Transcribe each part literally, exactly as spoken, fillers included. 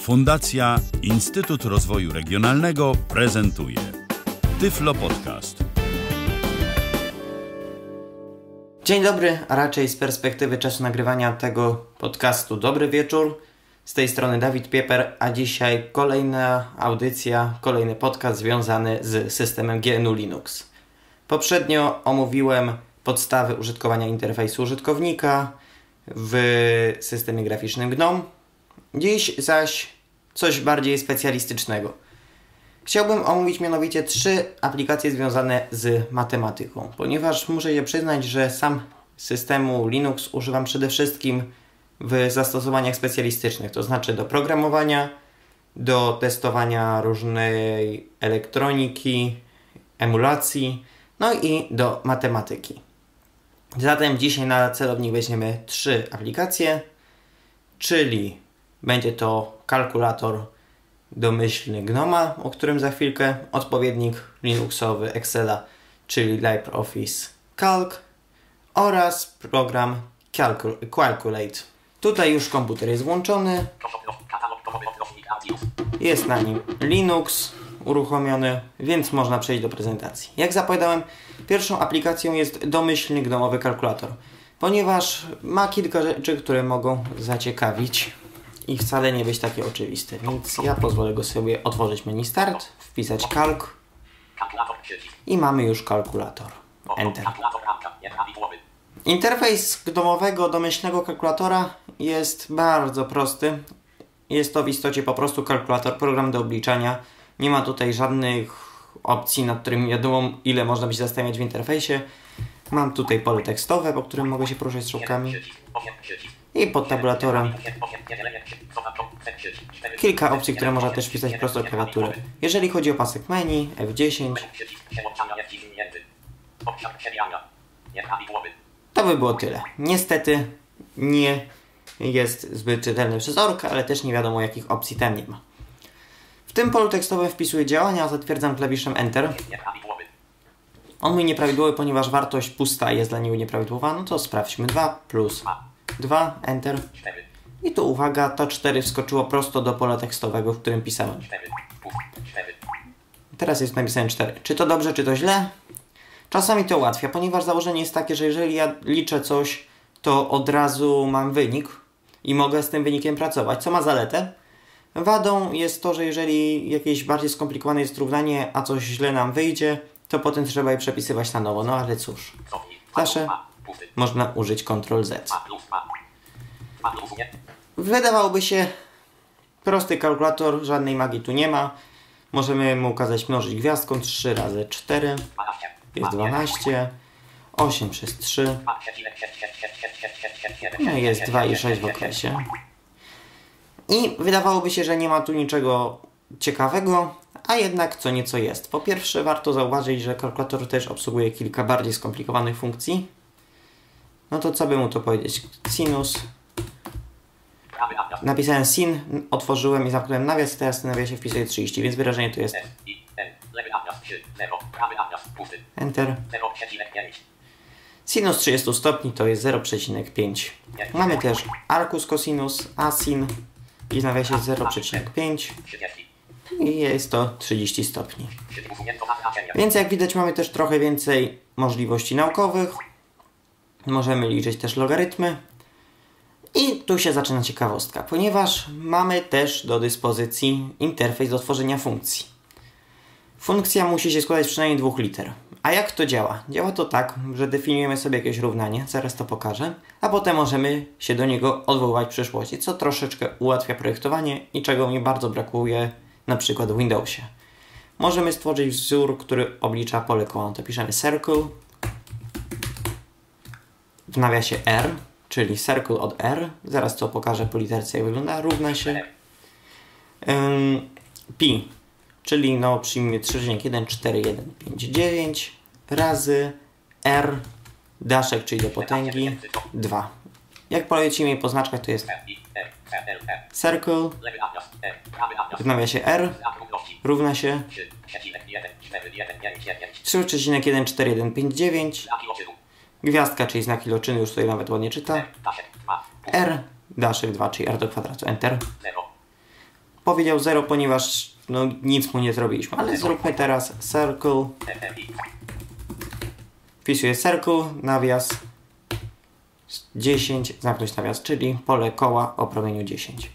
Fundacja Instytut Rozwoju Regionalnego prezentuje Tyflo Podcast. Dzień dobry, a raczej z perspektywy czasu nagrywania tego podcastu dobry wieczór. Z tej strony Dawid Pieper, a dzisiaj kolejna audycja, kolejny podcast związany z systemem G N U Linux. Poprzednio omówiłem podstawy użytkowania interfejsu użytkownika w systemie graficznym GNOME. Dziś zaś coś bardziej specjalistycznego. Chciałbym omówić mianowicie trzy aplikacje związane z matematyką, ponieważ muszę się przyznać, że sam systemu Linux używam przede wszystkim w zastosowaniach specjalistycznych, to znaczy do programowania, do testowania różnej elektroniki, emulacji, no i do matematyki. Zatem dzisiaj na celownik weźmiemy trzy aplikacje, czyli będzie to kalkulator domyślny Gnoma, o którym za chwilkę, odpowiednik Linuxowy Excela, czyli LibreOffice Calc oraz program Calcul- Calculate. Tutaj już komputer jest włączony, jest na nim Linux uruchomiony, więc można przejść do prezentacji. Jak zapowiadałem, pierwszą aplikacją jest domyślny gnomowy kalkulator, ponieważ ma kilka rzeczy, które mogą zaciekawić i wcale nie być takie oczywiste, więc ja pozwolę go sobie otworzyć menu Start, wpisać Calc i mamy już kalkulator. Enter. Interfejs gnomowego domyślnego kalkulatora jest bardzo prosty. Jest to w istocie po prostu kalkulator, program do obliczania. Nie ma tutaj żadnych opcji, nad którymi wiadomo ile można by się zastanawiać w interfejsie. Mam tutaj pole tekstowe, po którym mogę się poruszać strzałkami. I pod tabulatorem kilka opcji, które można też wpisać prosto do klawiatury. Jeżeli chodzi o pasek menu, F dziesięć, to by było tyle. Niestety nie jest zbyt czytelny przez orka, ale też nie wiadomo jakich opcji tam nie ma. W tym polu tekstowym wpisuję działania, zatwierdzam klawiszem Enter. On mój nieprawidłowy, ponieważ wartość pusta jest dla niego nieprawidłowa, no to sprawdźmy dwa plus dwa, Enter. I tu uwaga, to cztery wskoczyło prosto do pola tekstowego, w którym pisałem. Teraz jest napisane cztery. Czy to dobrze, czy to źle? Czasami to ułatwia, ponieważ założenie jest takie, że jeżeli ja liczę coś, to od razu mam wynik i mogę z tym wynikiem pracować, co ma zaletę. Wadą jest to, że jeżeli jakieś bardziej skomplikowane jest równanie, a coś źle nam wyjdzie, to potem trzeba je przepisywać na nowo. No ale cóż, zawsze można użyć kontrol Z. Wydawałoby się prosty kalkulator, żadnej magii tu nie ma. Możemy mu kazać mnożyć gwiazdką trzy razy cztery, jest dwanaście, osiem przez trzy, no jest dwa i sześć w okresie. I wydawałoby się, że nie ma tu niczego ciekawego, a jednak co nieco jest. Po pierwsze warto zauważyć, że kalkulator też obsługuje kilka bardziej skomplikowanych funkcji. No to co by mu to powiedzieć? Sinus. Napisałem sin, otworzyłem i zamknąłem nawias i teraz w tym nawiasie wpisuję trzydzieści, więc wyrażenie to jest Enter. Sinus trzydzieści stopni to jest zero przecinek pięć. Mamy też arcus cosinus, asin i w nawiasie zero przecinek pięć i jest to trzydzieści stopni. Więc jak widać mamy też trochę więcej możliwości naukowych. Możemy liczyć też logarytmy. I tu się zaczyna ciekawostka, ponieważ mamy też do dyspozycji interfejs do tworzenia funkcji. Funkcja musi się składać z przynajmniej dwóch liter. A jak to działa? Działa to tak, że definiujemy sobie jakieś równanie, zaraz to pokażę, a potem możemy się do niego odwoływać w przyszłości, co troszeczkę ułatwia projektowanie i czego mi bardzo brakuje na przykład w Windowsie. Możemy stworzyć wzór, który oblicza pole koła. To piszemy circle, w nawiasie R, czyli circle od R, zaraz to pokażę po literce jak wygląda, równa się um, pi, czyli no przyjmijmy trzy przecinek jeden cztery jeden pięć dziewięć razy R, daszek, czyli do potęgi dwa. Jak polecimy po znaczkach, to jest circle, w nawiasie R, równa się trzy przecinek jeden cztery jeden pięć dziewięć, gwiazdka, czyli znak iloczyny, już tutaj nawet ładnie czyta, R, daszek dwa, czyli R do kwadratu, Enter. powiedział zero, ponieważ no, nic mu nie zrobiliśmy. Ale zróbmy teraz circle. Wpisuję circle, nawias dziesięć, zamknąć nawias, czyli pole koła o promieniu dziesięć.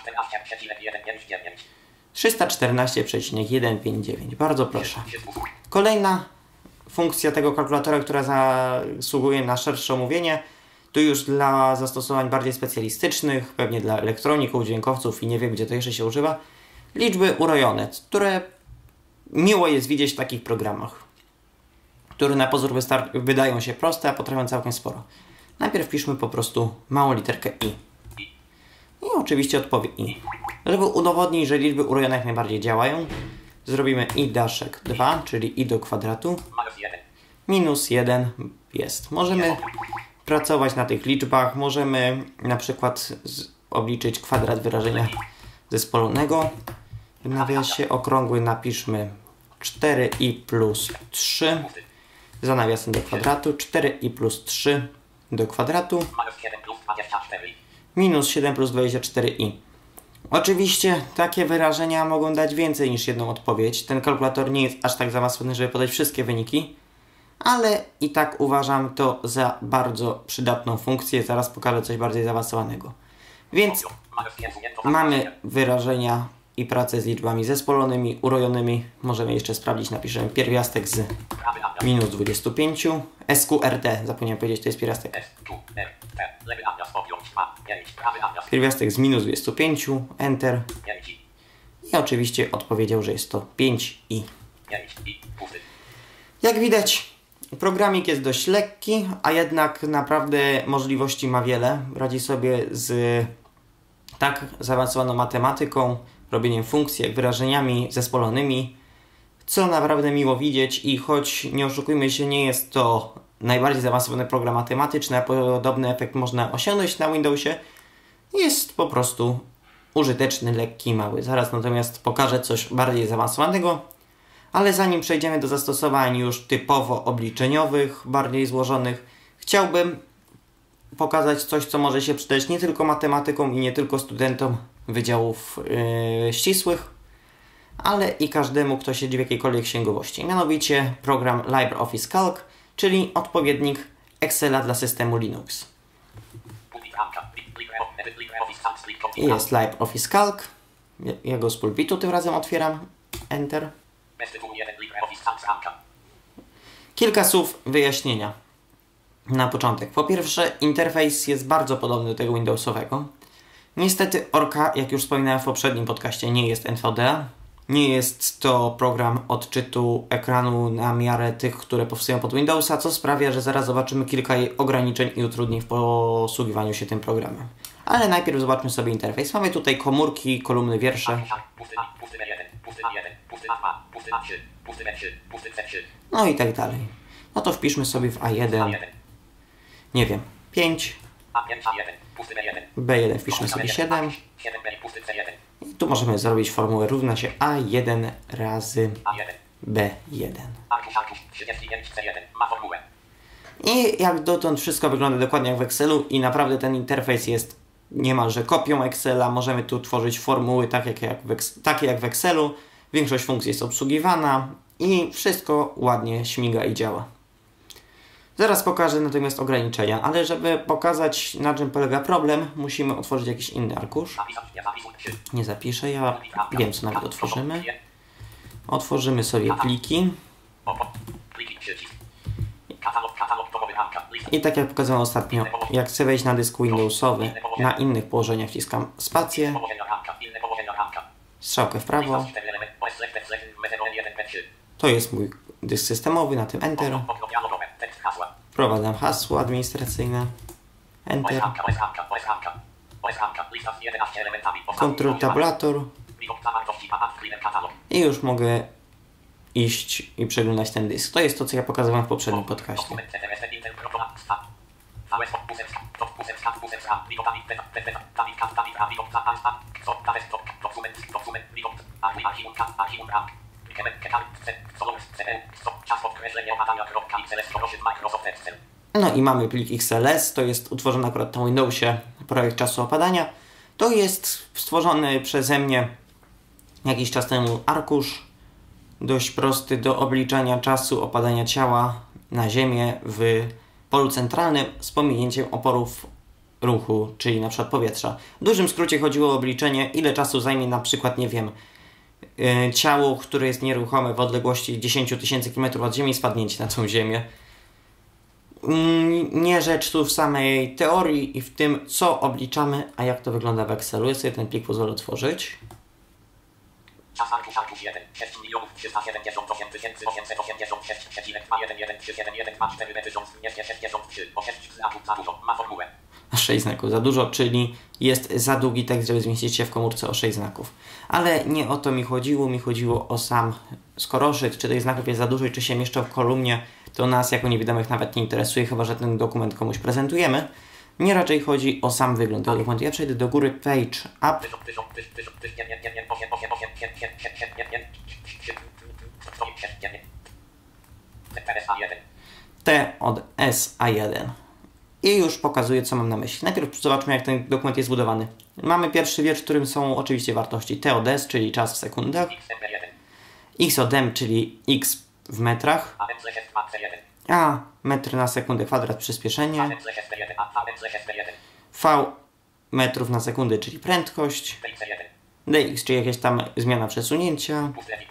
trzysta czternaście przecinek sto pięćdziesiąt dziewięć. Bardzo proszę. Kolejna funkcja tego kalkulatora, która zasługuje na szersze omówienie, to już dla zastosowań bardziej specjalistycznych, pewnie dla elektroników, dźwiękowców i nie wiem, gdzie to jeszcze się używa. Liczby urojone, które miło jest widzieć w takich programach, które na pozór wydają się proste, a potrafią całkiem sporo. Najpierw piszmy po prostu małą literkę i. I oczywiście odpowiedź i. Żeby udowodnić, że liczby urojone jak najbardziej działają, zrobimy i daszek dwa, czyli i do kwadratu. Minus jeden jest. Możemy pracować na tych liczbach. Możemy na przykład obliczyć kwadrat wyrażenia zespolonego. W nawiasie okrągły napiszmy cztery i plus trzy. Za nawiasem do kwadratu. cztery i plus trzy do kwadratu. Minus siedem plus dwadzieścia cztery i. Oczywiście takie wyrażenia mogą dać więcej niż jedną odpowiedź. Ten kalkulator nie jest aż tak zaawansowany, żeby podać wszystkie wyniki, ale i tak uważam to za bardzo przydatną funkcję. Zaraz pokażę coś bardziej zaawansowanego. Więc mamy wyrażenia i pracę z liczbami zespolonymi, urojonymi. Możemy jeszcze sprawdzić, napiszemy pierwiastek z minus dwudziestu pięciu. S Q R T, zapomniałem powiedzieć, to jest pierwiastek. Pierwiastek z minus dwudziestu pięciu, Enter. I oczywiście odpowiedział, że jest to pięć i. Jak widać, programik jest dość lekki, a jednak naprawdę możliwości ma wiele. Radzi sobie z tak zaawansowaną matematyką, robieniem funkcji, jak wyrażeniami zespolonymi, co naprawdę miło widzieć i choć nie oszukujmy się, nie jest to najbardziej zaawansowany program matematyczny, a podobny efekt można osiągnąć na Windowsie, jest po prostu użyteczny, lekki, mały. Zaraz natomiast pokażę coś bardziej zaawansowanego, ale zanim przejdziemy do zastosowań już typowo obliczeniowych, bardziej złożonych, chciałbym pokazać coś, co może się przydać nie tylko matematykom i nie tylko studentom wydziałów yy, ścisłych, ale i każdemu, kto siedzi w jakiejkolwiek księgowości. Mianowicie program LibreOffice Calc, czyli odpowiednik Excela dla systemu Linux. Jest LibreOffice Calc. Ja go z pulpitu tym razem otwieram. Enter. Kilka słów wyjaśnienia na początek. Po pierwsze, interfejs jest bardzo podobny do tego Windowsowego. Niestety Orca, jak już wspominałem w poprzednim podcaście, nie jest N V D A. Nie jest to program odczytu ekranu na miarę tych, które powstają pod Windowsa, co sprawia, że zaraz zobaczymy kilka jej ograniczeń i utrudnień w posługiwaniu się tym programem. Ale najpierw zobaczmy sobie interfejs. Mamy tutaj komórki, kolumny, wiersze. No i tak dalej. No to wpiszmy sobie w A jeden, nie wiem, pięć. B jeden wpiszmy sobie siedem. I tu możemy zrobić formułę równa się A jeden razy B jeden. I jak dotąd wszystko wygląda dokładnie jak w Excelu i naprawdę ten interfejs jest niemalże kopią Excela. Możemy tu tworzyć formuły tak jak, jak w, takie jak w Excelu. Większość funkcji jest obsługiwana i wszystko ładnie śmiga i działa. Zaraz pokażę natomiast ograniczenia, ale żeby pokazać, na czym polega problem, musimy otworzyć jakiś inny arkusz. Nie zapiszę, ja wiem, co nawet otworzymy. Otworzymy sobie pliki. I tak jak pokazałem ostatnio, jak chcę wejść na dysk Windowsowy, na innych położeniach wciskam spację, strzałkę w prawo. To jest mój dysk systemowy, na tym Enter. Wprowadzam hasło administracyjne. Enter. Kontrol tabulator. I już mogę iść i przeglądać ten dysk. To jest to, co ja pokazywałem w poprzednim podcaście. No i mamy plik X L S, to jest utworzony akurat na Windowsie projekt czasu opadania. To jest stworzony przeze mnie jakiś czas temu arkusz dość prosty do obliczania czasu opadania ciała na Ziemię w polu centralnym z pominięciem oporów ruchu, czyli na przykład powietrza. W dużym skrócie chodziło o obliczenie, ile czasu zajmie na przykład, nie wiem, yy, ciało, które jest nieruchome w odległości dziesięć tysięcy kilometrów od Ziemi, spadnięcie na tą Ziemię. Yy, nie rzecz tu w samej teorii i w tym, co obliczamy, a jak to wygląda w Excelu. Ja sobie ten plik pozwolę otworzyć. Czas arkusz arkusz jeden, sześć milionów trzysta siedemdziesiąt osiem tysięcy osiemset osiemdziesiąt sześć przecinek dwa jeden jeden trzy siedem jeden dwa cztery tysiąc dwieście sześćdziesiąt trzy osiem znaków za dużo, ma formułę. sześć znaków za dużo, czyli jest za długi tekst, żeby zmieścić się w komórce o sześć znaków. Ale nie o to mi chodziło, mi chodziło o sam skoroszyt, czy tych znaków jest za dużo i czy się mieszczą w kolumnie, to nas jako niewidomych nawet nie interesuje, chyba że ten dokument komuś prezentujemy. Nie raczej chodzi o sam wygląd tego dokumentu. Ja przejdę do góry Page Up. T od S A jeden. I już pokazuję, co mam na myśli. Najpierw zobaczmy, jak ten dokument jest zbudowany. Mamy pierwszy wiersz, w którym są oczywiście wartości T od S, czyli czas w sekundach. X od M, czyli X w metrach. A, metr na sekundę kwadrat, przyspieszenie. V metrów na sekundę, czyli prędkość. Dx, czyli jakaś tam zmiana przesunięcia.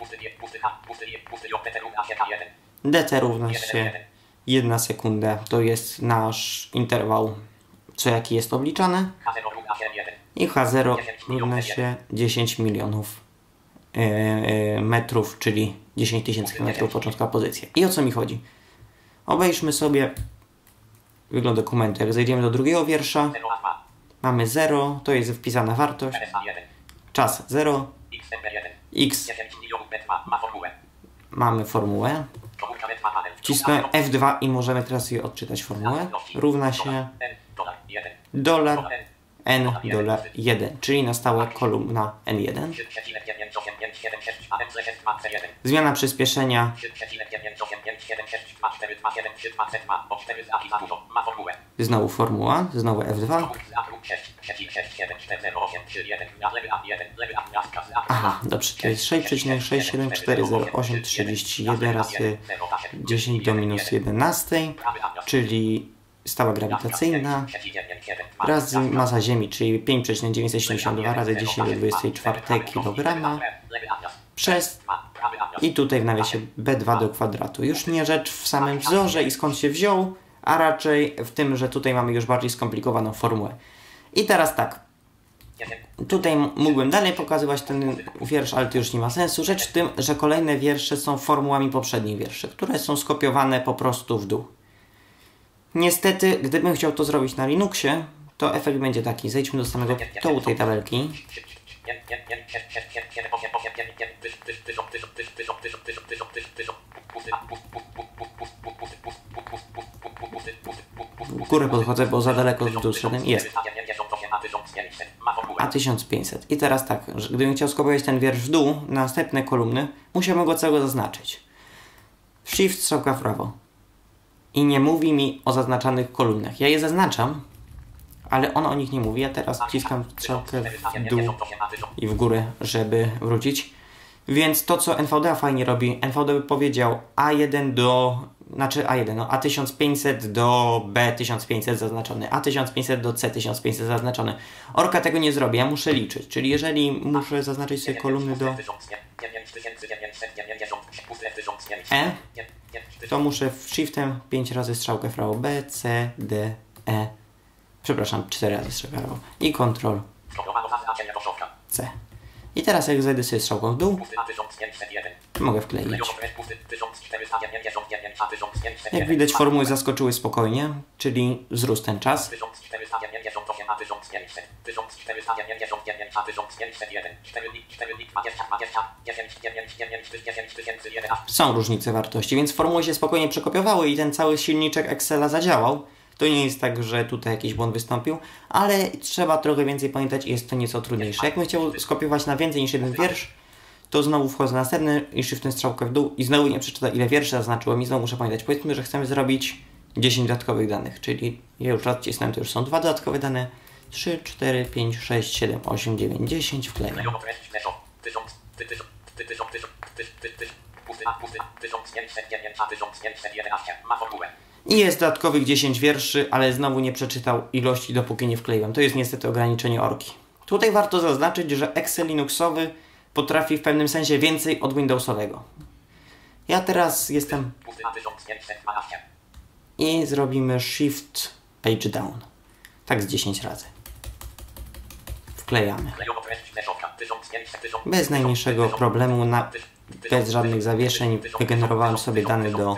Dt równa się jedna sekunda, to jest nasz interwał, co jaki jest obliczany. I H zero równa się dziesięć milionów yy, yy, metrów, czyli dziesięć tysięcy kilometrów początkowa pozycja. I o co mi chodzi? Obejrzmy sobie wygląd dokumentu. Jak zejdziemy do drugiego wiersza, mamy zero, to jest wpisana wartość. Czas zero. X. Mamy formułę. Wcisnąłem F dwa i możemy teraz je odczytać formułę. Równa się dolar N dolar jeden, czyli na stałe kolumna N jeden. Zmiana przyspieszenia. Znowu formuła, znowu F dwa. Aha, dobrze, to jest sześć przecinek sześć siedem cztery zero osiem trzydzieści jeden razy dziesięć do minus jedenaście, czyli stała grawitacyjna razy masa Ziemi, czyli pięć przecinek dziewięćset siedemdziesiąt dwa razy dziesięć do dwudziestej czwartej kilograma przez i tutaj w nawiasie B dwa do kwadratu. Już nie rzecz w samym wzorze i skąd się wziął, a raczej w tym, że tutaj mamy już bardziej skomplikowaną formułę. I teraz tak, tutaj mógłbym dalej pokazywać ten wiersz, ale to już nie ma sensu. Rzecz w tym, że kolejne wiersze są formułami poprzednich wierszy, które są skopiowane po prostu w dół. Niestety, gdybym chciał to zrobić na Linuxie, to efekt będzie taki. Zejdźmy do samego tyłu tej tabelki. W górę podchodzę, bo za daleko w dół szedłem. Jest. A tysiąc pięćset. I teraz tak, że gdybym chciał skopiować ten wiersz w dół na następne kolumny, musiałbym go całego zaznaczyć. Shift, strzałka w prawo. I nie mówi mi o zaznaczanych kolumnach. Ja je zaznaczam, ale on o nich nie mówi. Ja teraz wciskam strzałkę w dół i w górę, żeby wrócić. Więc to, co N V D A fajnie robi, N V D A by powiedział A jeden do, znaczy A jeden, no A tysiąc pięćset do B tysiąc pięćset zaznaczony, A tysiąc pięćset do C tysiąc pięćset zaznaczony. Orca tego nie zrobi, ja muszę liczyć. Czyli jeżeli muszę zaznaczyć sobie kolumny do E, to muszę shiftem pięć razy strzałkę w prawo B, C, D, E. Przepraszam, cztery razy strzałkę w prawo. I Ctrl C. I teraz jak zajdę sobie strzałką w dół, mogę wkleić. Jak widać, formuły zaskoczyły spokojnie, czyli wzrósł ten czas. Są różnice wartości, więc formuły się spokojnie przekopiowały i ten cały silniczek Excela zadziałał. To nie jest tak, że tutaj jakiś błąd wystąpił, ale trzeba trochę więcej pamiętać i jest to nieco trudniejsze. Jakbym chciał skopiować na więcej niż jeden wiersz, to znowu wchodzę na następny i shiftem strzałkę w dół i znowu nie przeczyta, ile wierszy zaznaczyłem i znowu muszę pamiętać. Powiedzmy, że chcemy zrobić dziesięć dodatkowych danych, czyli ja już raz wcisnąłem, to już są dwa dodatkowe dane. trzy, cztery, pięć, sześć, siedem, osiem, dziewięć, dziesięć, wklejam. I jest dodatkowych dziesięć wierszy, ale znowu nie przeczytał ilości, dopóki nie wkleiłem. To jest niestety ograniczenie orki. Tutaj warto zaznaczyć, że Excel Linuxowy potrafi w pewnym sensie więcej od Windowsowego. Ja teraz jestem... I zrobimy Shift Page Down. Tak z dziesięć razy. Wklejamy. Bez najmniejszego problemu, na, bez żadnych zawieszeń wygenerowałem sobie dane do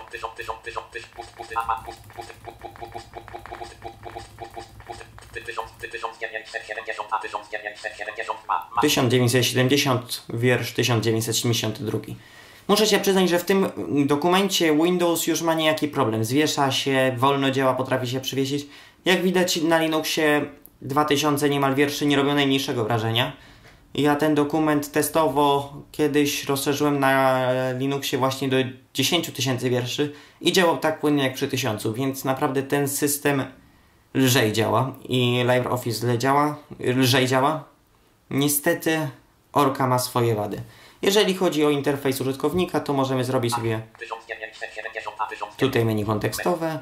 tysiąc dziewięćset siedemdziesiąt, wiersz tysiąc dziewięćset siedemdziesiąt dwa. Muszę się przyznać, że w tym dokumencie Windows już ma niejaki problem. Zwiesza się, wolno działa, potrafi się przywiesić. Jak widać na Linuxie dwa tysiące niemal wierszy nie robią najmniejszego wrażenia. Ja ten dokument testowo kiedyś rozszerzyłem na Linuxie właśnie do dziesięć tysięcy wierszy i działał tak płynnie jak przy tysiącu, więc naprawdę ten system lżej działa i LibreOffice lżej działa, lżej działa. Niestety orka ma swoje wady. Jeżeli chodzi o interfejs użytkownika, to możemy zrobić sobie tutaj menu kontekstowe.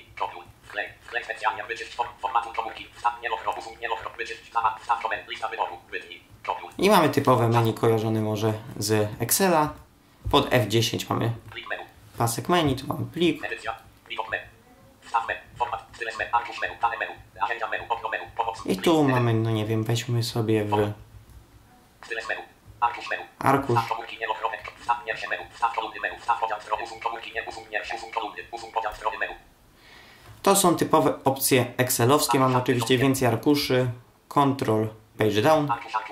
I mamy typowe menu kojarzone może z Excela. Pod F dziesięć mamy pasek menu, tu mamy plik. I tu mamy, no nie wiem, weźmy sobie w arkusz. To są typowe opcje excelowskie. Mamy oczywiście więcej arkuszy. Control Page Down.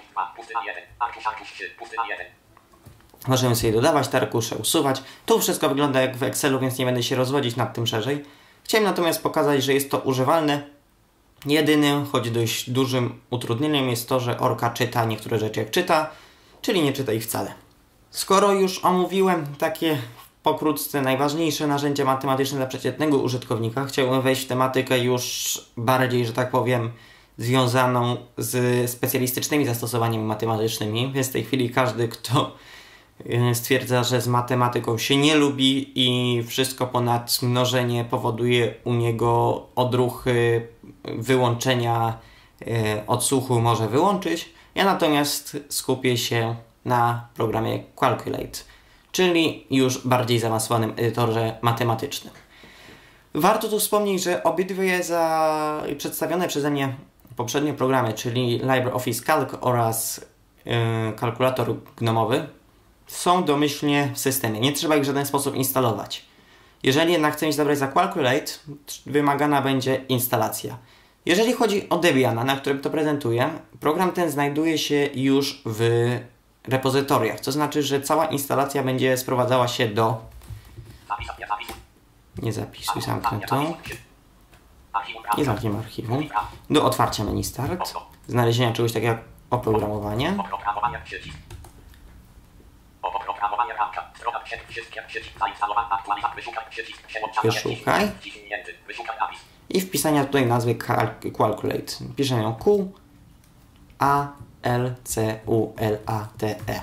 Możemy sobie dodawać te arkusze, usuwać. Tu wszystko wygląda jak w Excelu, więc nie będę się rozwodzić nad tym szerzej. Chciałem natomiast pokazać, że jest to używalne. Jedynym, choć dość dużym utrudnieniem jest to, że orka czyta niektóre rzeczy jak czyta, czyli nie czyta ich wcale. Skoro już omówiłem takie pokrótce najważniejsze narzędzia matematyczne dla przeciętnego użytkownika, chciałbym wejść w tematykę już bardziej, że tak powiem, związaną z specjalistycznymi zastosowaniami matematycznymi. Więc w tej chwili każdy, kto stwierdza, że z matematyką się nie lubi i wszystko ponad mnożenie powoduje u niego odruchy wyłączenia e, odsłuchu, może wyłączyć. Ja natomiast skupię się na programie Calculate, czyli już bardziej zaawansowanym edytorze matematycznym. Warto tu wspomnieć, że obydwie za przedstawione przeze mnie poprzednie programy, czyli LibreOffice Calc oraz yy, kalkulator gnomowy, są domyślnie w systemie. Nie trzeba ich w żaden sposób instalować. Jeżeli jednak chcemy się zabrać za Calculate, wymagana będzie instalacja. Jeżeli chodzi o Debiana, na którym to prezentuję, program ten znajduje się już w repozytoriach. To znaczy, że cała instalacja będzie sprowadzała się do... Nie zapisuj, zamknę to. Nie zamkniemy archiwum. Do otwarcia menu Start. Znalezienia czegoś takiego jak oprogramowanie. Wyszukaj. I wpisania tutaj nazwy Calculate. Piszemy ją Q A L C U L A T E.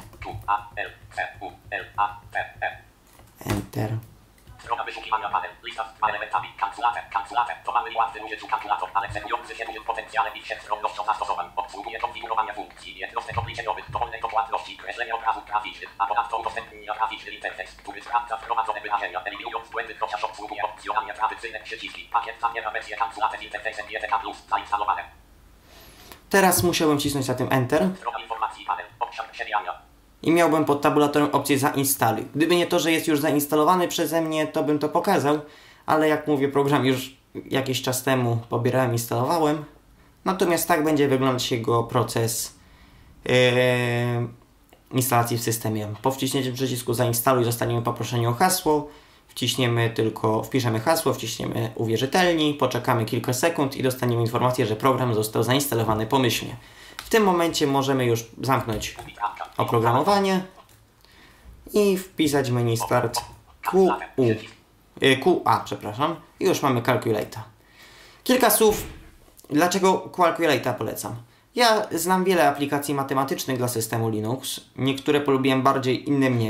Enter. Strona wyszukiwania panel, lista z elementami, kalkulator, kalkulator, to mały i łatwy użyciu kalkulator, ale celujący się dużym potencjałem i wszechstronnością zastosowań, obsługuje konfigurowania funkcji, jednostek obliczeniowych, dowolnej dokładności, kreślenia obrazów graficznych, a ponadto udostępnia graficzny interfejs, który sprawdza wprowadzone wyrażenia, eliminując błędy, chociaż obsługuje opcjonalnie tradycyjne przyciski. Pakiet zawiera wersję kalkulator z interfejsem G T K plus, zainstalowane. Teraz musiałbym wcisnąć na tym Enter. Strona informacji panel, obszar przewijania. I miałbym pod tabulatorem opcję zainstaluj. Gdyby nie to, że jest już zainstalowany przeze mnie, to bym to pokazał, ale jak mówię, program już jakiś czas temu pobierałem, instalowałem. Natomiast tak będzie wyglądać jego proces yy, instalacji w systemie. Po wciśnięciu przycisku zainstaluj zostaniemy poproszeni o hasło. Wciśniemy tylko, wpiszemy hasło, wciśniemy uwierzytelnij, poczekamy kilka sekund i dostaniemy informację, że program został zainstalowany pomyślnie. W tym momencie możemy już zamknąć oprogramowanie i wpisać menu Start Q U, Q A, przepraszam, i już mamy Calculate'a. Kilka słów, dlaczego Calculate'a polecam. Ja znam wiele aplikacji matematycznych dla systemu Linux, niektóre polubiłem bardziej, inne mniej.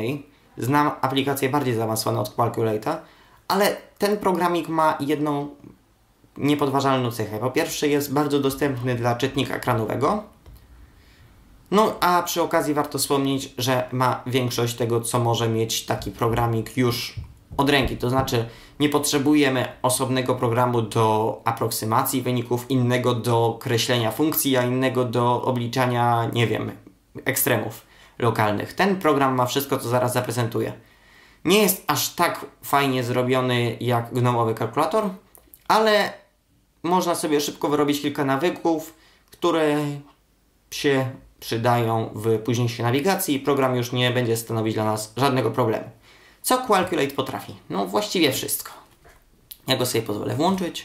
Znam aplikacje bardziej zaawansowane od Calculate'a, ale ten programik ma jedną niepodważalną cechę. Po pierwsze, jest bardzo dostępny dla czytnika ekranowego. No, a przy okazji warto wspomnieć, że ma większość tego, co może mieć taki programik już od ręki. To znaczy, nie potrzebujemy osobnego programu do aproksymacji wyników, innego do kreślenia funkcji, a innego do obliczania, nie wiem, ekstremów lokalnych. Ten program ma wszystko, co zaraz zaprezentuję. Nie jest aż tak fajnie zrobiony jak gnomowy kalkulator, ale można sobie szybko wyrobić kilka nawyków, które się przydają w późniejszej nawigacji i program już nie będzie stanowić dla nas żadnego problemu. Co Calculate potrafi? No właściwie wszystko. Ja go sobie pozwolę włączyć.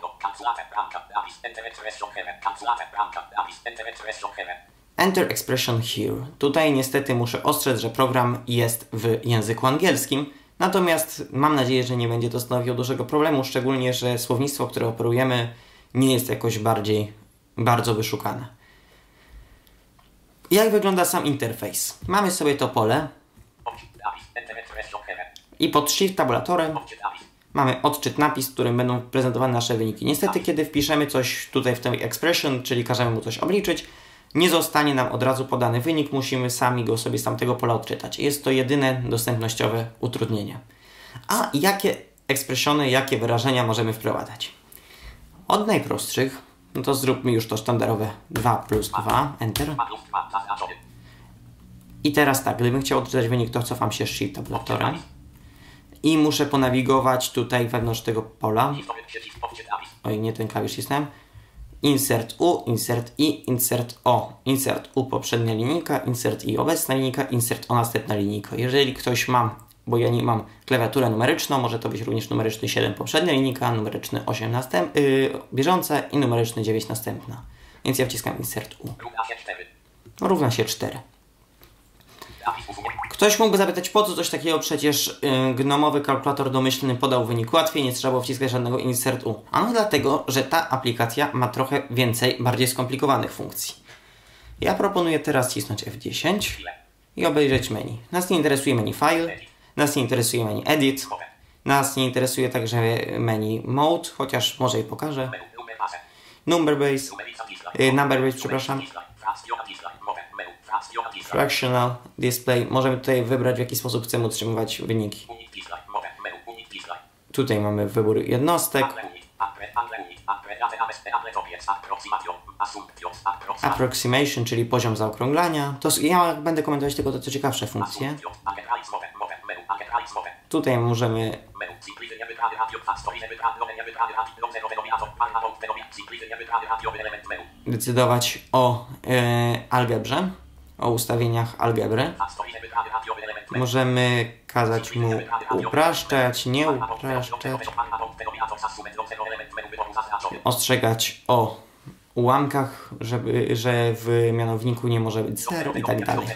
Enter expression here. Tutaj niestety muszę ostrzec, że program jest w języku angielskim, natomiast mam nadzieję, że nie będzie to stanowiło dużego problemu, szczególnie, że słownictwo, które operujemy, nie jest jakoś bardziej, bardzo wyszukane. Jak wygląda sam interfejs? Mamy sobie to pole i pod Shift tabulatorem mamy odczyt napis, w którym będą prezentowane nasze wyniki. Niestety, kiedy wpiszemy coś tutaj w tej expression, czyli każemy mu coś obliczyć, nie zostanie nam od razu podany wynik, musimy sami go sobie z tamtego pola odczytać. Jest to jedyne dostępnościowe utrudnienie. A jakie ekspresjony, jakie wyrażenia możemy wprowadzać? Od najprostszych, no to zróbmy już to sztandarowe dwa plus dwa, Enter. I teraz tak, gdybym chciał odczytać wynik, to cofam się z Shift tabulatorem i muszę ponawigować tutaj wewnątrz tego pola. Oj, nie ten klawisz cisnąłem. Insert U, Insert I, Insert O. Insert U poprzednia linijka, Insert I obecna linijka, Insert O następna linijka. Jeżeli ktoś ma, bo ja nie mam klawiaturę numeryczną, może to być również numeryczny siedem poprzednia linijka, numeryczny osiem następ, yy, bieżące i numeryczny dziewięć następna. Więc ja wciskam Insert U. Równa się cztery. Ktoś mógłby zapytać, po co coś takiego, przecież yy, gnomowy kalkulator domyślny podał wynik łatwiej, nie trzeba było wciskać żadnego Insert U. Ano dlatego, że ta aplikacja ma trochę więcej, bardziej skomplikowanych funkcji. Ja proponuję teraz cisnąć F dziesięć i obejrzeć menu. Nas nie interesuje menu File, nas nie interesuje menu Edit, nas nie interesuje także menu Mode, chociaż może je pokażę. Number Base, yy, Number Base, przepraszam. Fractional Display. Możemy tutaj wybrać, w jaki sposób chcemy utrzymywać wyniki. Tutaj mamy wybór jednostek. Approximation, czyli poziom zaokrąglania. To ja będę komentować tylko te co ciekawsze funkcje. Tutaj możemy decydować o e, algebrze, o ustawieniach algebry. Możemy kazać mu upraszczać, nie upraszczać, ostrzegać o ułamkach, żeby, że w mianowniku nie może być zero i tak dalej.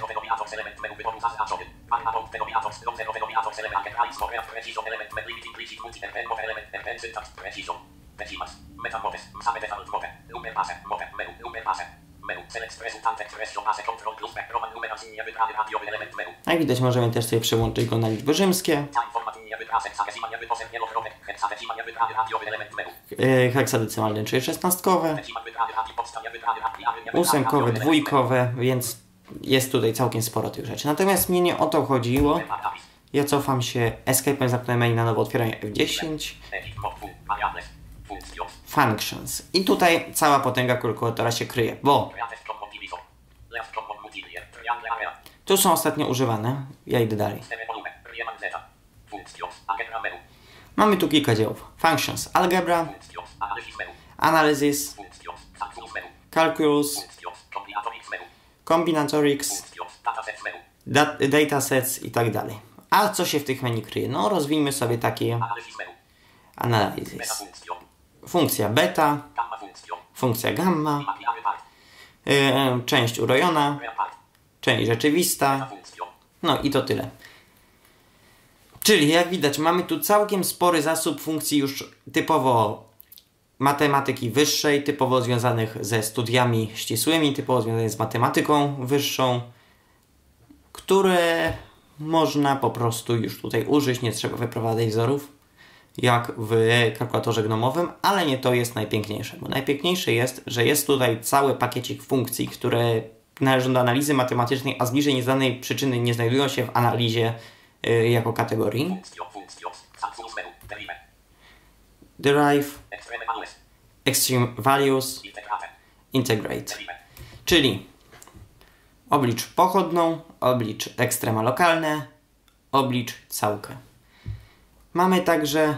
Jak widać, możemy też sobie przełączyć go na liczby rzymskie. Heksadecymalne, czyli szesnastkowe. Ósemkowe, dwójkowe, więc jest tutaj całkiem sporo tych rzeczy. Natomiast mnie nie o to chodziło. Ja cofam się Escape'em, zamknąłem menu na nowo, otwieram F dziesięć. Functions. I tutaj cała potęga kalkulatora się kryje, bo tu są ostatnio używane. Ja idę dalej. Mamy tu kilka działów. Functions, Algebra, Analysis, Calculus, Combinatorics, Datasets i tak dalej. A co się w tych menu kryje? No rozwijmy sobie takie Analysis. Funkcja beta, funkcja gamma, yy, część urojona, część rzeczywista, no i to tyle. Czyli jak widać, mamy tu całkiem spory zasób funkcji już typowo matematyki wyższej, typowo związanych ze studiami ścisłymi, typowo związanych z matematyką wyższą, które można po prostu już tutaj użyć, nie trzeba wyprowadzać wzorów, jak w kalkulatorze gnomowym, ale nie to jest najpiękniejsze, bo najpiękniejsze jest, że jest tutaj cały pakiecik funkcji, które należą do analizy matematycznej, a z bliżej nieznanej przyczyny nie znajdują się w analizie y, jako kategorii. Derive, extreme values, integrate, czyli oblicz pochodną, oblicz ekstrema lokalne, oblicz całkę. Mamy także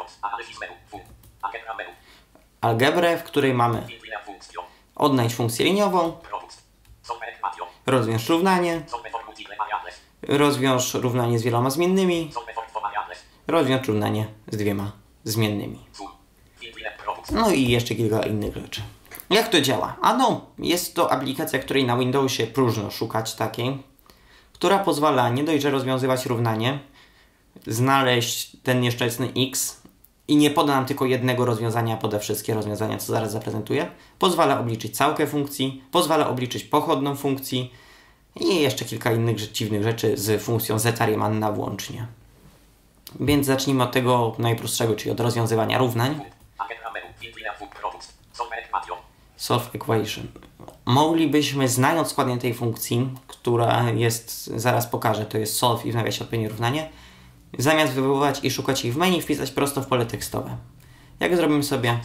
algebrę, w której mamy odnajdź funkcję liniową, rozwiąż równanie, rozwiąż równanie z wieloma zmiennymi, rozwiąż równanie z dwiema zmiennymi. No i jeszcze kilka innych rzeczy. Jak to działa? Ano, jest to aplikacja, której na Windowsie próżno szukać takiej, która pozwala nie dość, że rozwiązywać równanie, znaleźć ten nieszczęsny x i nie poda nam tylko jednego rozwiązania, poda wszystkie rozwiązania, co zaraz zaprezentuję. Pozwala obliczyć całkę funkcji, pozwala obliczyć pochodną funkcji i jeszcze kilka innych dziwnych rzeczy z funkcją zeta-riemanna włącznie. Więc zacznijmy od tego najprostszego, czyli od rozwiązywania równań. Solve equation. Moglibyśmy, znając składnię tej funkcji, która jest, zaraz pokażę, to jest solve i w nawiasie odpowiednie równanie, zamiast wywoływać i szukać ich w menu, wpisać prosto w pole tekstowe. Jak zrobimy sobie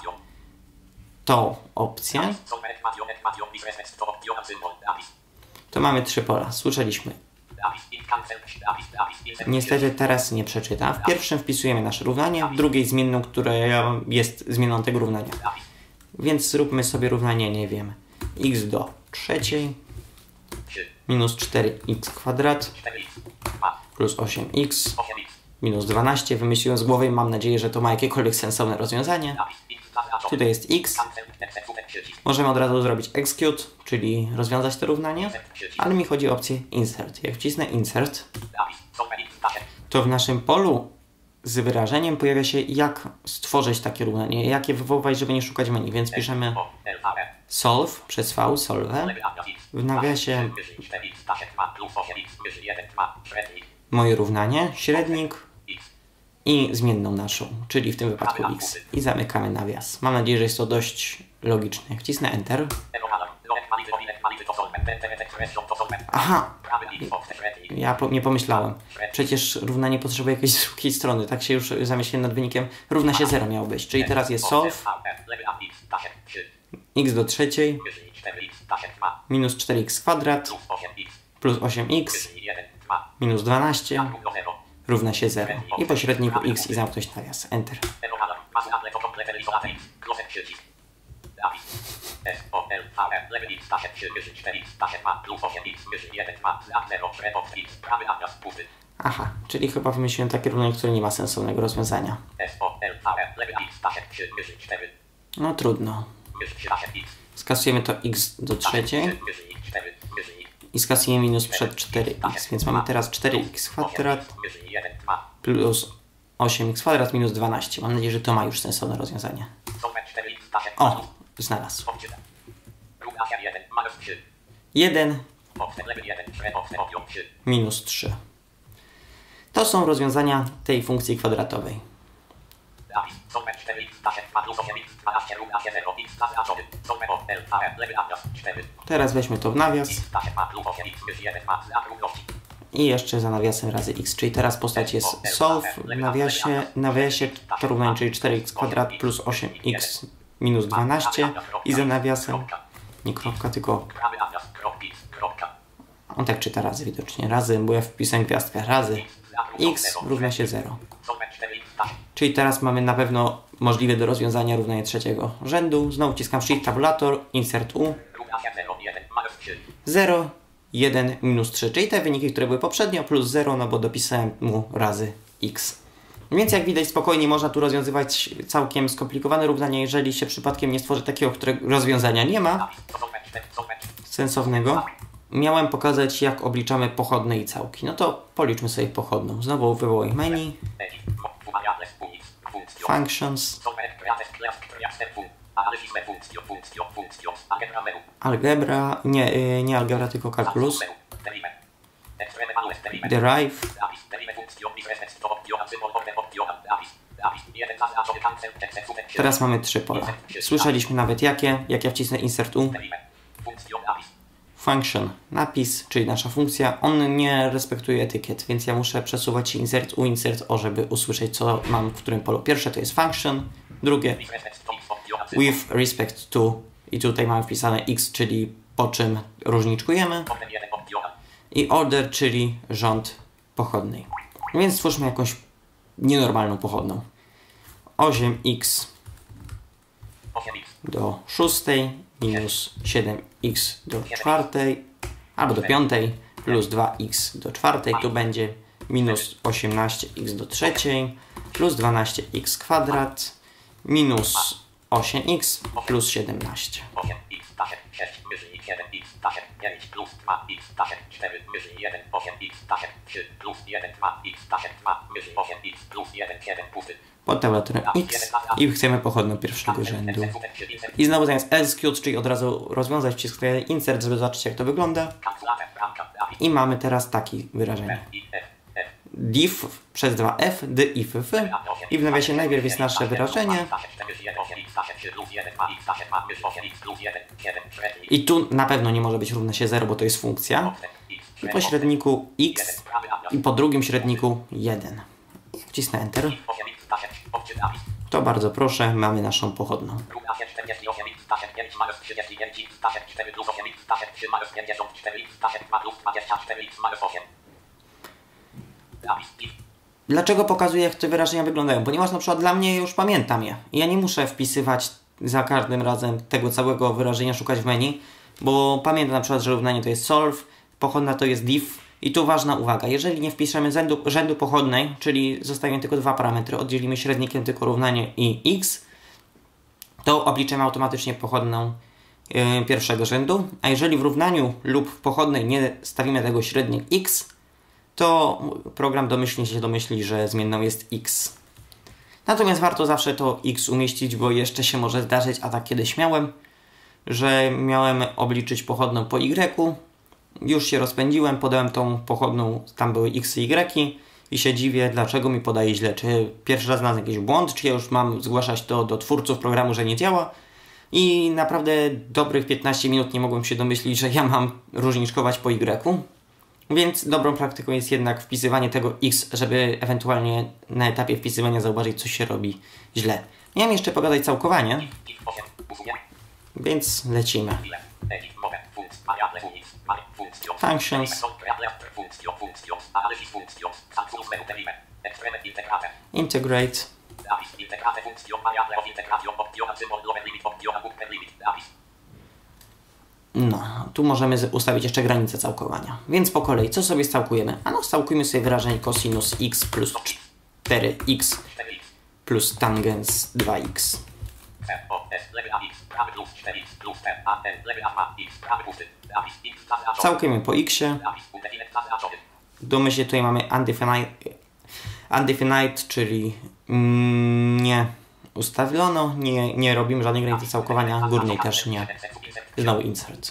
tą opcję, to mamy trzy pola. Słyszeliśmy. Niestety teraz nie przeczyta. W pierwszym wpisujemy nasze równanie, w drugiej zmienną, która jest zmienną tego równania. Więc zróbmy sobie równanie, nie wiem, x do trzeciej minus cztery x kwadrat plus osiem x minus dwanaście. Wymyśliłem z głowy i mam nadzieję, że to ma jakiekolwiek sensowne rozwiązanie. Tutaj jest x. Możemy od razu zrobić execute, czyli rozwiązać to równanie, ale mi chodzi o opcję insert. Jak wcisnę insert, to w naszym polu z wyrażeniem pojawia się, jak stworzyć takie równanie, jak je wywołać, żeby nie szukać menu, więc piszemy solve przez v, solve, w nawiasie moje równanie, średnik i zmienną naszą, czyli w tym wypadku x. I zamykamy nawias. Mam nadzieję, że jest to dość logiczne. Jak wcisnę enter. Aha! Ja po, nie pomyślałem. Przecież równanie potrzebuje jakiejś drugiej strony. Tak się już zamyśliłem nad wynikiem. Równa się zero miało być. Czyli teraz jest solve x do trzeciej minus cztery x kwadrat plus osiem x minus dwanaście równa się zero. I po średniku x i zamknąć nawias. Enter. Aha, czyli chyba wymyśliłem takie równanie, które nie ma sensownego rozwiązania. No trudno. Skasujemy to x do trzeciej i skasujemy minus przed cztery x, więc mamy teraz cztery x kwadrat plus osiem x kwadrat minus dwanaście. Mam nadzieję, że to ma już sensowne rozwiązanie. O, znalazł. jeden minus trzy. To są rozwiązania tej funkcji kwadratowej. Teraz weźmy to w nawias. I jeszcze za nawiasem razy x, czyli teraz postać jest solve w nawiasie, nawiasie to równanie, czyli cztery x kwadrat plus osiem x minus dwanaście i za nawiasem, nie kropka, tylko on tak czyta razy widocznie, razy, bo ja wpisałem gwiazdkę, razy x równa się zero. Czyli teraz mamy na pewno możliwe do rozwiązania równanie trzeciego rzędu. Znowu wciskam Shift tabulator, insert u, zero, jeden, minus trzy, czyli te wyniki, które były poprzednio, plus zero, no bo dopisałem mu razy x. Więc jak widać, spokojnie można tu rozwiązywać całkiem skomplikowane równania, jeżeli się przypadkiem nie stworzy takiego, którego rozwiązania nie ma sensownego. Miałem pokazać, jak obliczamy pochodne i całki. No to policzmy sobie pochodną. Znowu wywołaj menu, functions, algebra, nie, nie algebra, tylko calculus. derive. Teraz mamy trzy pola. Słyszeliśmy nawet jakie, jak ja wcisnę insert U. Function, napis, czyli nasza funkcja, on nie respektuje etykiet, więc ja muszę przesuwać się insert U, insert O, żeby usłyszeć, co mam w którym polu. Pierwsze to jest function, drugie with respect to i tutaj mamy wpisane X, czyli po czym różniczkujemy i order, czyli rząd pochodnej. Więc stwórzmy jakąś nienormalną pochodną. osiem x do szóstej minus siedem x do czwartej albo do piątej plus dwa x do czwartej, tu będzie minus osiemnaście x do trzeciej plus dwanaście x kwadrat minus osiem x plus siedemnaście. Pod tabulaturem X i chcemy pochodną pierwszego rzędu. I znowu zamiast execute, czyli od razu rozwiązać wcisk insert, żeby zobaczyć jak to wygląda. I mamy teraz takie wyrażenie. Diff przez dwa f, d, if, f. I w nawiasie najpierw jest nasze wyrażenie. I tu na pewno nie może być równe się zero, bo to jest funkcja. I po średniku x i po drugim średniku jeden. Wcisnę Enter. To bardzo proszę, mamy naszą pochodną. Dlaczego pokazuję, jak te wyrażenia wyglądają? Ponieważ na przykład dla mnie już pamiętam je. Ja nie muszę wpisywać za każdym razem tego całego wyrażenia, szukać w menu, bo pamiętam na przykład, że równanie to jest solve, pochodna to jest diff. I tu ważna uwaga, jeżeli nie wpiszemy rzędu, rzędu pochodnej, czyli zostawiamy tylko dwa parametry, oddzielimy średnikiem tylko równanie i x, to obliczymy automatycznie pochodną yy, pierwszego rzędu, a jeżeli w równaniu lub w pochodnej nie stawimy tego średnik x, to program domyślnie się domyśli, że zmienną jest x. Natomiast warto zawsze to x umieścić, bo jeszcze się może zdarzyć, a tak kiedyś miałem, że miałem obliczyć pochodną po y, już się rozpędziłem, podałem tą pochodną, tam były x i y i się dziwię, dlaczego mi podaje źle. Czy pierwszy raz znalazłem jakiś błąd, czy ja już mam zgłaszać to do twórców programu, że nie działa. I naprawdę dobrych piętnaście minut nie mogłem się domyślić, że ja mam różniczkować po y. Więc dobrą praktyką jest jednak wpisywanie tego x, żeby ewentualnie na etapie wpisywania zauważyć, co się robi źle. Miałem jeszcze pogadać całkowanie, więc lecimy. Functions, integrate, no, tu możemy ustawić jeszcze granicę całkowania. Więc po kolei, co sobie scałkujemy? A no, scałkujmy sobie wyrażenie cosinus x plus cztery x plus tangens dwa x. Całkujemy po x-ie. Domyślnie tutaj mamy undefinite, undefinite czyli nie ustawiono, nie, nie robimy żadnej granicy całkowania, górnej też nie. Znowu insert.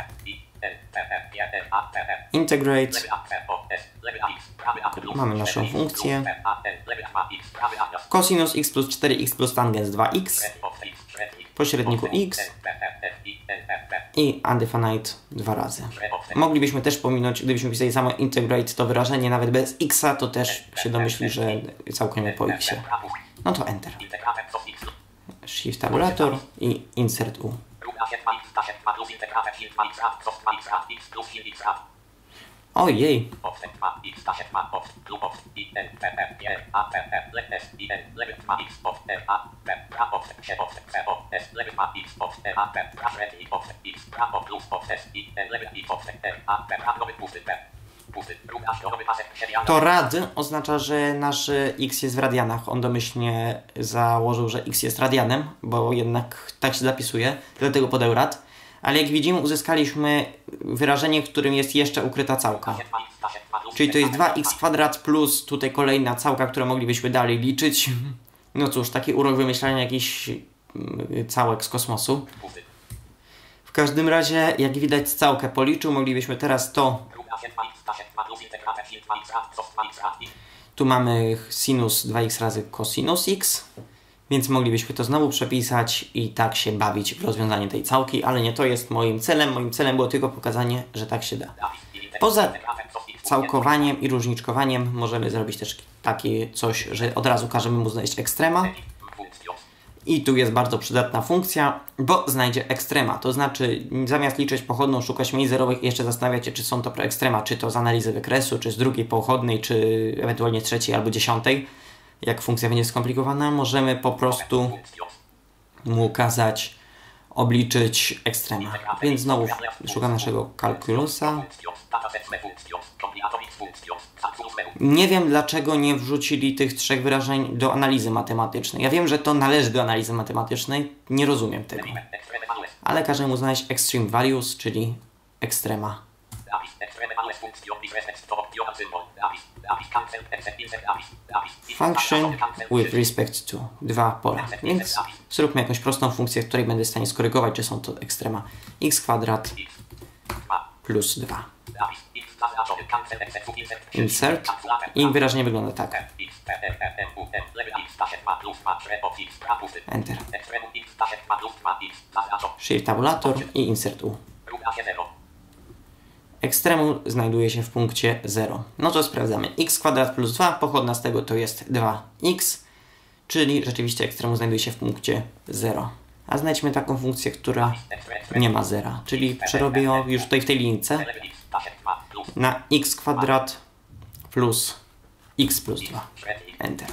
Integrate. Mamy naszą funkcję. Cosinus x plus cztery x plus tangens dwa x. Po średniku x. I undefinite dwa razy. Moglibyśmy też pominąć, gdybyśmy pisali samo integrate to wyrażenie, nawet bez xa, to też się domyśli, że całkujemy po x-ie. No to enter. Shift tabulator i insert U. Ojej. To rad oznacza, że nasz x jest w radianach. On domyślnie założył, że x jest radianem, bo jednak tak się zapisuje, dlatego podał rad. Ale jak widzimy, uzyskaliśmy wyrażenie, w którym jest jeszcze ukryta całka. Czyli to jest dwa x kwadrat plus tutaj kolejna całka, którą moglibyśmy dalej liczyć. No cóż, taki urok wymyślania jakichś całek z kosmosu. W każdym razie, jak widać, całkę policzył. Moglibyśmy teraz to... Tu mamy sinus dwa x razy cosinus x, więc moglibyśmy to znowu przepisać i tak się bawić w rozwiązanie tej całki, ale nie to jest moim celem. Moim celem było tylko pokazanie, że tak się da. Poza całkowaniem i różniczkowaniem możemy zrobić też takie coś, że od razu każemy mu znaleźć ekstrema. I tu jest bardzo przydatna funkcja, bo znajdzie ekstrema. To znaczy, zamiast liczyć pochodną, szukać miejsc zerowych i jeszcze zastanawiać się, czy są to ekstrema, czy to z analizy wykresu, czy z drugiej pochodnej, czy ewentualnie trzeciej albo dziesiątej. Jak funkcja będzie skomplikowana, możemy po prostu mu kazać obliczyć ekstrema. Więc znowu szukam naszego kalkulusa. Nie wiem, dlaczego nie wrzucili tych trzech wyrażeń do analizy matematycznej. Ja wiem, że to należy do analizy matematycznej. Nie rozumiem tego. Ale każę mu znaleźć extreme values, czyli ekstrema. Function with respect to. Dwa pola. Więc zróbmy jakąś prostą funkcję, w której będę w stanie skorygować, czy są to ekstrema. X kwadrat plus dwa. Insert. I wyrażenie wygląda tak. Enter. Shift tabulator i insert U. Ekstremum znajduje się w punkcie zero. No to sprawdzamy. X kwadrat plus dwa, pochodna z tego to jest dwa x, czyli rzeczywiście ekstremum znajduje się w punkcie zero. A znajdźmy taką funkcję, która nie ma zera, czyli przerobię ją już tutaj w tej linijce na x kwadrat plus x plus dwa. Enter.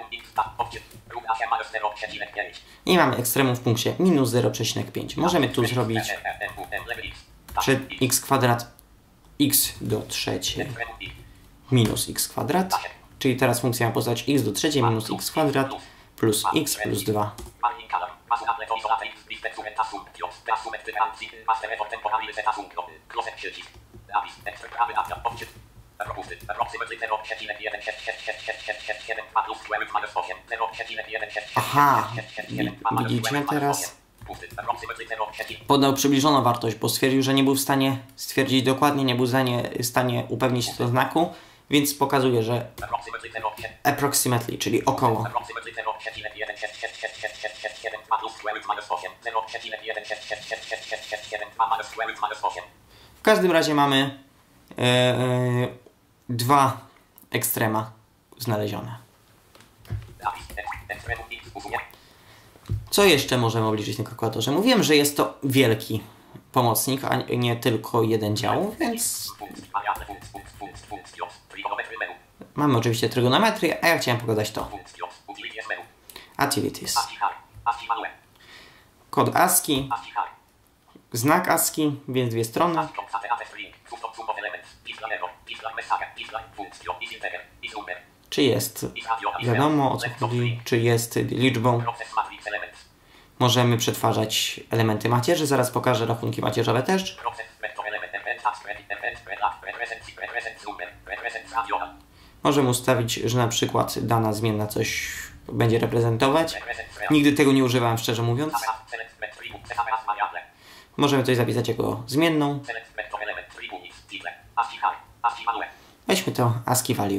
I mamy ekstremum w punkcie minus zero przecinek pięć. Możemy tu zrobić przed x kwadrat x do trzeciej minus x kwadrat, czyli teraz funkcja ma postać x do trzeciej minus x kwadrat plus x plus dwa. Aha, widzicie teraz? Podał przybliżoną wartość, bo stwierdził, że nie był w stanie stwierdzić dokładnie, nie był w stanie upewnić się do znaku, więc pokazuje, że approximately, czyli około. W każdym razie mamy e, e, dwa ekstrema znalezione. Co jeszcze możemy obliczyć na kalkulatorze? Mówiłem, że jest to wielki pomocnik, a nie tylko jeden dział, więc mamy oczywiście trygonometrię, a ja chciałem pokazać to. Activities. Kod ASCII. Znak ASCII, więc dwie strony. Czy jest wiadomo, o co chodzi, czy jest liczbą. Możemy przetwarzać elementy macierzy, zaraz pokażę rachunki macierzowe też. Możemy ustawić, że na przykład dana zmienna coś będzie reprezentować. Nigdy tego nie używałem, szczerze mówiąc. Możemy coś zapisać jako zmienną. Weźmy to ASCII value.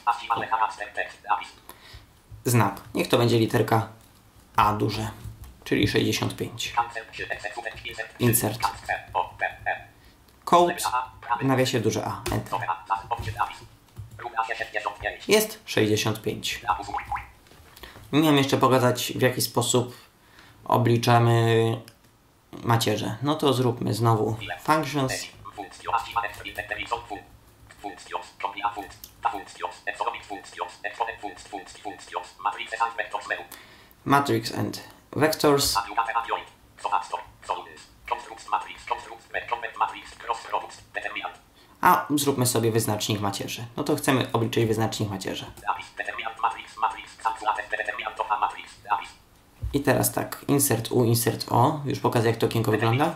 Znak. Niech to będzie literka A duże, czyli sześćdziesiąt pięć. Insert. Code w nawiasie duże A. Enter. Jest sześćdziesiąt pięć. Miałem jeszcze pokazać, w jaki sposób obliczamy macierze. No to zróbmy znowu functions. Matrix and vectors. A zróbmy sobie wyznacznik macierzy. No to chcemy obliczyć wyznacznik macierzy. I teraz tak, insert U, insert O. Już pokażę, jak to okienko wygląda.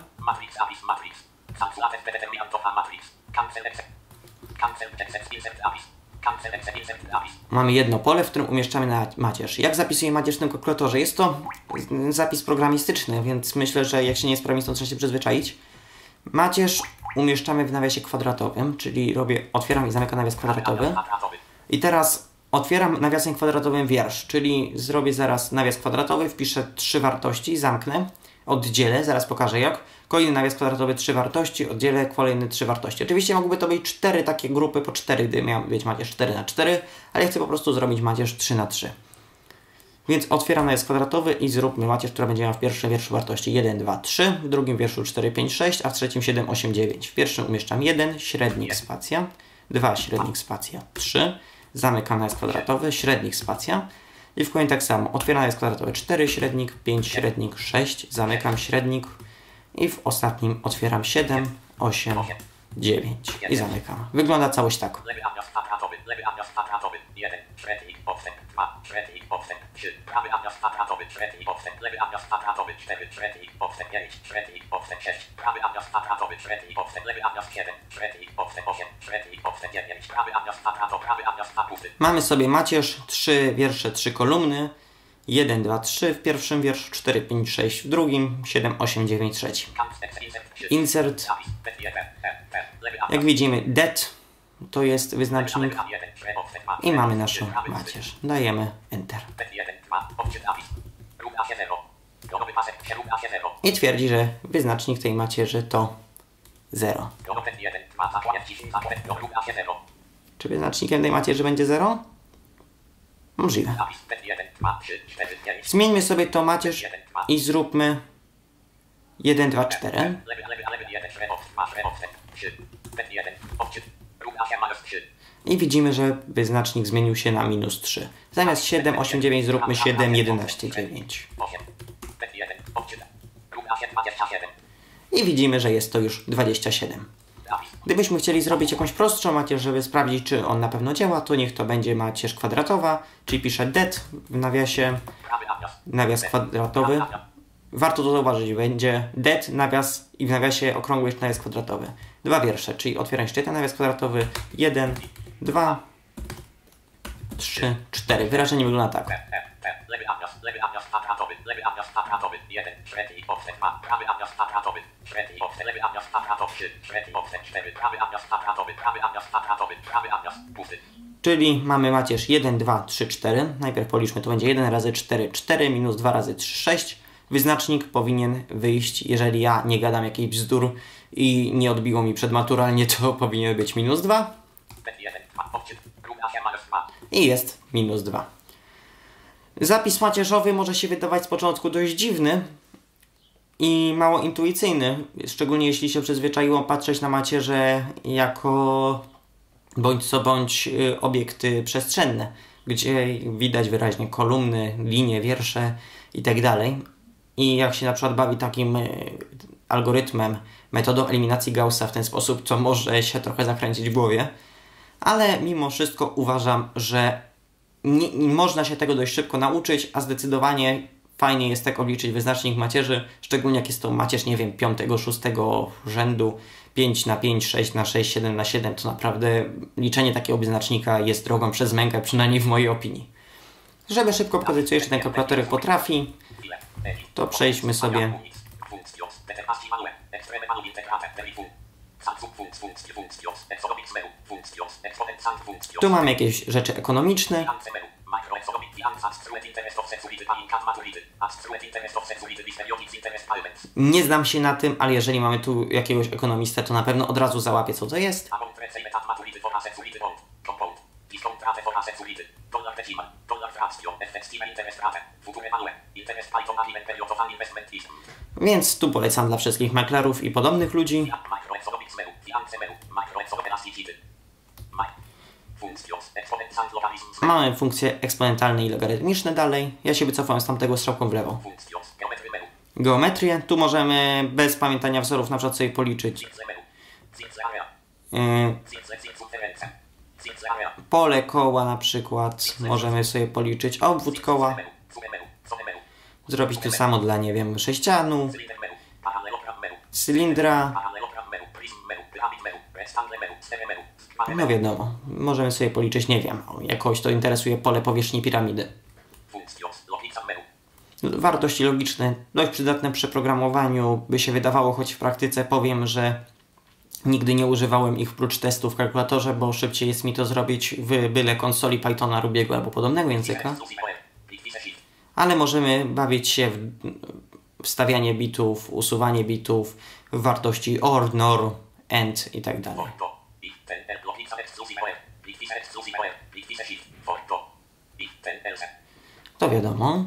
Mamy jedno pole, w którym umieszczamy na macierz. Jak zapisuję macierz w tym kalkulatorze? Jest to zapis programistyczny, więc myślę, że jak się nie jest programistą, trzeba się przyzwyczaić. Macierz umieszczamy w nawiasie kwadratowym, czyli robię, otwieram i zamykam nawias kwadratowy. I teraz otwieram nawiasem kwadratowym wiersz, czyli zrobię zaraz nawias kwadratowy, wpiszę trzy wartości, zamknę, oddzielę, zaraz pokażę jak. Kolejny nawias kwadratowy, trzy wartości, oddzielę, kolejne trzy wartości. Oczywiście mogłyby to być cztery takie grupy po cztery, gdy miał być macierz cztery na cztery, ale ja chcę po prostu zrobić macierz trzy na trzy. Więc otwieram nawias kwadratowy i zróbmy macierz, która będzie miała w pierwszym wierszu wartości jeden, dwa, trzy, w drugim wierszu cztery, pięć, sześć, a w trzecim siedem, osiem, dziewięć. W pierwszym umieszczam jeden, średnik, spacja, dwa, średnik, spacja, trzy, zamykam nawias kwadratowy, średnik, spacja i w kolejnym tak samo. Otwieram nawias kwadratowy, cztery, średnik, pięć, średnik, sześć, zamykam średnik i w ostatnim otwieram siedem, osiem, dziewięć i zamykam. Wygląda całość tak. Lewy nawias kwadratowy, lewy nawias kwadratowy, jeden, średnik, podstęp, dwa, średnik, podstęp, trzy, prawy nawias kwadratowy, średnik, podstęp, lewy nawias kwadratowy, cztery, średnik, podstęp, pięć, średnik, podstęp, sześć, prawy nawias kwadratowy, średnik, podstęp, lewy nawias siedem, średnik, podstęp, osiem, średnik, podstęp, dziewięć, prawy nawias kwadratowy, prawy nawias kwadratowy. Mamy sobie macierz, trzy wiersze, trzy kolumny, jeden, dwa, trzy w pierwszym wierszu, cztery, pięć, sześć w drugim, siedem, osiem, dziewięć w trzecim. Insert. Jak widzimy, det to jest wyznacznik i mamy naszą macierz. Dajemy Enter. I twierdzi, że wyznacznik tej macierzy to zero. Czy wyznacznikiem tej macierzy będzie zero? Możliwe. Zmieńmy sobie to macierz i zróbmy jeden, dwa, cztery. I widzimy, że wyznacznik zmienił się na minus trzy. Zamiast siedem, osiem, dziewięć zróbmy siedem, jedenaście, dziewięć. I widzimy, że jest to już dwadzieścia siedem. Gdybyśmy chcieli zrobić jakąś prostszą macierz, żeby sprawdzić, czy on na pewno działa, to niech to będzie macierz kwadratowa, czyli piszę det w nawiasie, nawias kwadratowy. Warto to zauważyć, będzie det, nawias i w nawiasie okrągły nawias kwadratowy. Dwa wiersze, czyli otwieram jeszcze ten nawias kwadratowy, jeden, dwa, trzy, cztery. Wyrażenie wygląda tak. Lewy nawias, lewy nawias kwadratowy, lewy nawias kwadratowy, jeden, średnik, podstęp, dwa, prawy nawias kwadratowy, średnik, podstęp, lewy nawias kwadratowy, trzy, średnik, podstęp, cztery, prawy nawias kwadratowy, prawy nawias kwadratowy, prawy nawias, pusty. Czyli mamy macierz jeden, dwa, trzy, cztery. Najpierw policzmy, to będzie jeden razy cztery, cztery, minus dwa razy trzy, sześć. Wyznacznik powinien wyjść, jeżeli ja nie gadam jakichś bzdur i nie odbiło mi przedmaturalnie, to powinien być minus dwa. I jest minus dwa. Zapis macierzowy może się wydawać z początku dość dziwny i mało intuicyjny, szczególnie jeśli się przyzwyczaiło patrzeć na macierze jako bądź co bądź obiekty przestrzenne, gdzie widać wyraźnie kolumny, linie, wiersze itd. I jak się na przykład bawi takim algorytmem, metodą eliminacji Gaussa w ten sposób, to może się trochę zakręcić w głowie. Ale mimo wszystko uważam, że nie, nie można się tego dość szybko nauczyć, a zdecydowanie fajnie jest tak obliczyć wyznacznik macierzy, szczególnie jak jest to macierz, nie wiem, piątego, szóstego rzędu, pięć na pięć, sześć na sześć, siedem na siedem, to naprawdę liczenie takiego wyznacznika jest drogą przez mękę, przynajmniej w mojej opinii. Żeby szybko pokazać, co jeszcze ten kalkulator potrafi, to przejdźmy sobie. Tu mamy jakieś rzeczy ekonomiczne. Nie znam się na tym, ale jeżeli mamy tu jakiegoś ekonomistę, to na pewno od razu załapie, co to jest. Więc tu polecam dla wszystkich maklerów i podobnych ludzi. Mamy funkcje eksponentalne i logarytmiczne dalej. Ja się wycofam z tamtego strzałką w lewo. Geometrię. Tu możemy bez pamiętania wzorów na przykład sobie policzyć yy, pole koła na przykład. Możemy sobie policzyć obwód koła. Zrobić to samo dla, nie wiem, No wiadomo, możemy sobie policzyć, nie wiem, jakoś to interesuje pole powierzchni piramidy. Wartości logiczne, dość przydatne przy programowaniu, by się wydawało, choć w praktyce powiem, że nigdy nie używałem ich prócz testów w kalkulatorze, bo szybciej jest mi to zrobić w byle konsoli Pythona, Rubiego albo podobnego języka. Ale możemy bawić się w wstawianie bitów, usuwanie bitów, w wartości or, nor, and i tak dalej. To wiadomo.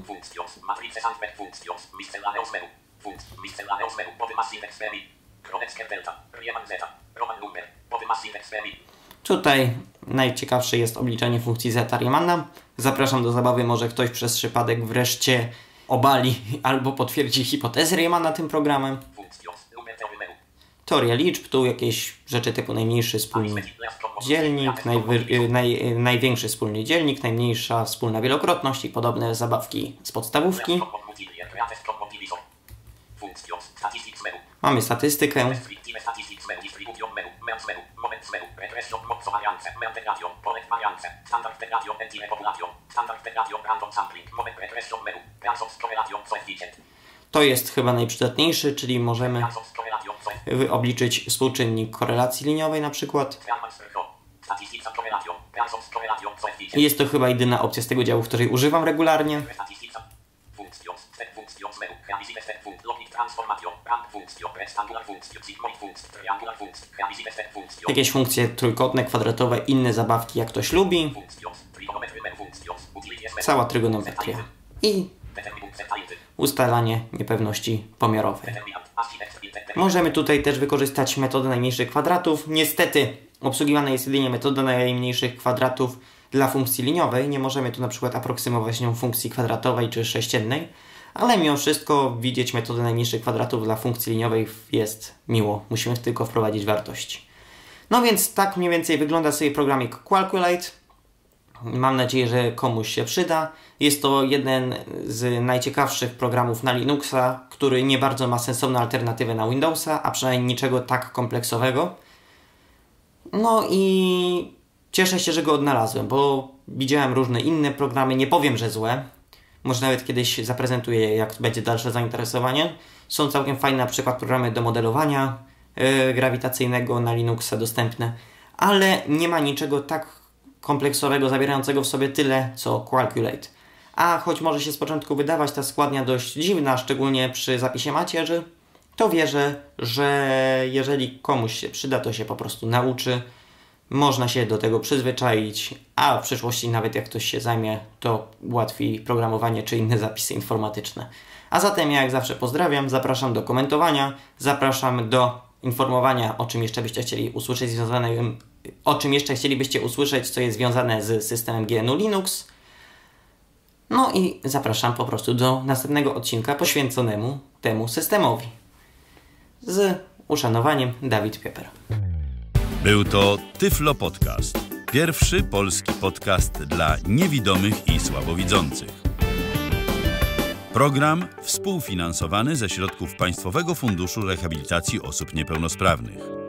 Tutaj najciekawsze jest obliczenie funkcji zeta Riemanna. Zapraszam do zabawy, może ktoś przez przypadek wreszcie obali albo potwierdzi hipotezę Riemanna tym programem. Teoria liczb, tu jakieś rzeczy typu najmniejszy wspólny dzielnik, najwy, naj, największy wspólny dzielnik, najmniejsza wspólna wielokrotność i podobne zabawki z podstawówki. Mamy statystykę. To jest chyba najprzydatniejszy, czyli możemy obliczyć współczynnik korelacji liniowej na przykład. Jest to chyba jedyna opcja z tego działu, w której używam regularnie. Jakieś funkcje trójkątne, kwadratowe, inne zabawki, jak ktoś lubi. Cała trygonometria. I ustalanie niepewności pomiarowej. Możemy tutaj też wykorzystać metodę najmniejszych kwadratów. Niestety obsługiwana jest jedynie metoda najmniejszych kwadratów dla funkcji liniowej. Nie możemy tu na przykład aproksymować nią funkcji kwadratowej czy sześciennej, ale mimo wszystko widzieć metodę najmniejszych kwadratów dla funkcji liniowej jest miło. Musimy tylko wprowadzić wartości. No więc tak mniej więcej wygląda sobie programik Calculate. Mam nadzieję, że komuś się przyda. Jest to jeden z najciekawszych programów na Linuxa, który nie bardzo ma sensowną alternatywę na Windowsa, a przynajmniej niczego tak kompleksowego. No i cieszę się, że go odnalazłem, bo widziałem różne inne programy, nie powiem, że złe. Może nawet kiedyś zaprezentuję, jak będzie dalsze zainteresowanie. Są całkiem fajne na przykład programy do modelowania yy, grawitacyjnego na Linuxa dostępne, ale nie ma niczego tak kompleksowego, zawierającego w sobie tyle, co Calculate. A choć może się z początku wydawać ta składnia dość dziwna, szczególnie przy zapisie macierzy, to wierzę, że jeżeli komuś się przyda, to się po prostu nauczy. Można się do tego przyzwyczaić, a w przyszłości nawet jak ktoś się zajmie, to ułatwi programowanie czy inne zapisy informatyczne. A zatem ja jak zawsze pozdrawiam, zapraszam do komentowania, zapraszam do informowania, o czym jeszcze byście chcieli usłyszeć związane, o czym jeszcze chcielibyście usłyszeć, co jest związane z systemem G N U Linux. No i zapraszam po prostu do następnego odcinka poświęconemu temu systemowi. Z uszanowaniem, Dawid Pieper. Był to Tyflo Podcast. Pierwszy polski podcast dla niewidomych i słabowidzących. Program współfinansowany ze środków Państwowego Funduszu Rehabilitacji Osób Niepełnosprawnych.